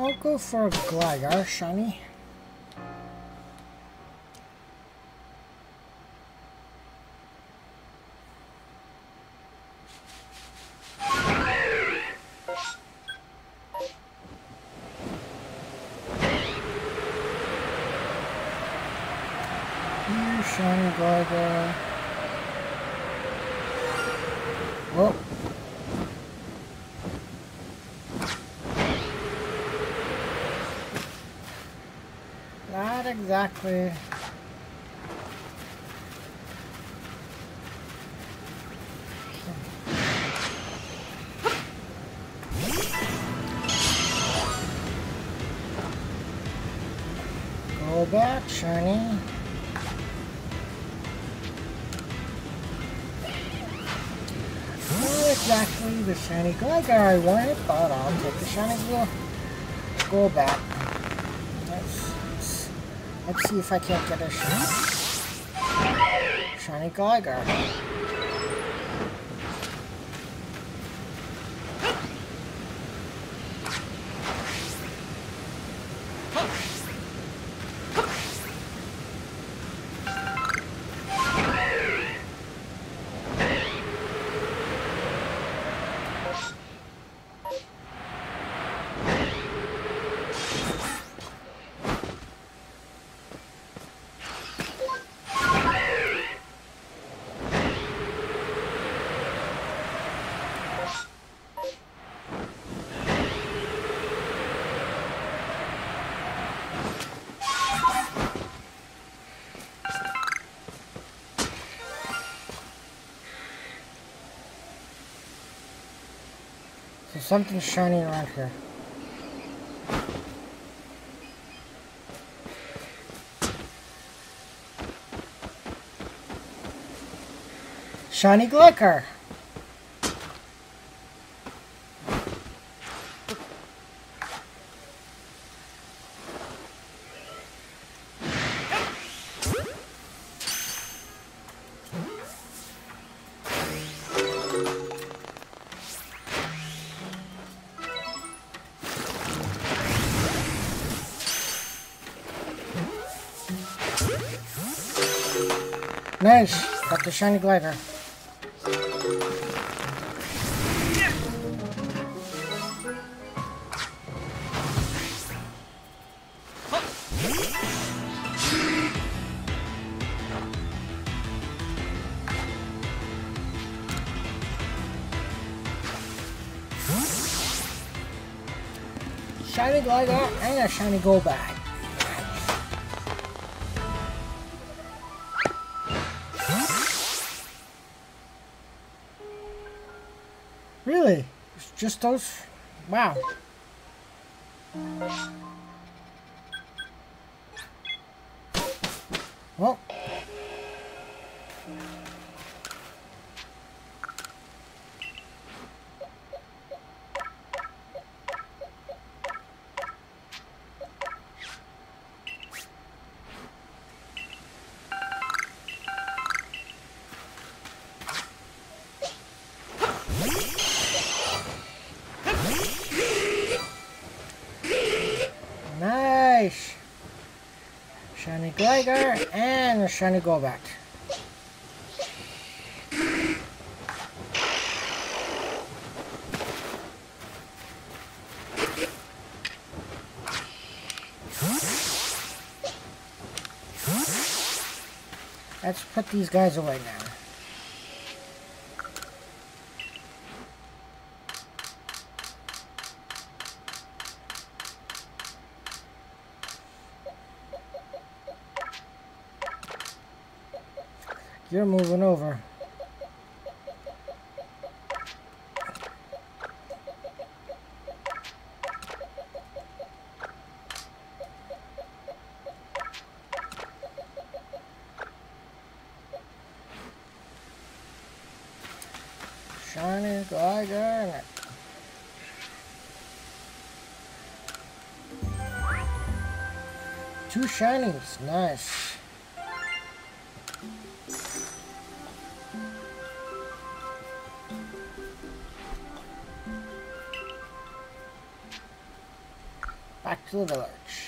I'll go for a Gligar shiny. Shiny Gligar. Whoa. Not exactly. Golbat, shiny. Not exactly the shiny Gligar I wanted, but I'll take the shiny Golbat. Let's see if I can't get a shiny Gligar. There's something shiny around here. Shiny Gligar. Nice! Got the shiny Gligar. Shiny Gligar and a shiny Golbat. Really? It's just those? Wow. Well. Nice! Shiny Gligar and a shiny Golbat. Let's put these guys away now. You're moving over. Shiny Gligar. Two shinies. Nice. back to the village.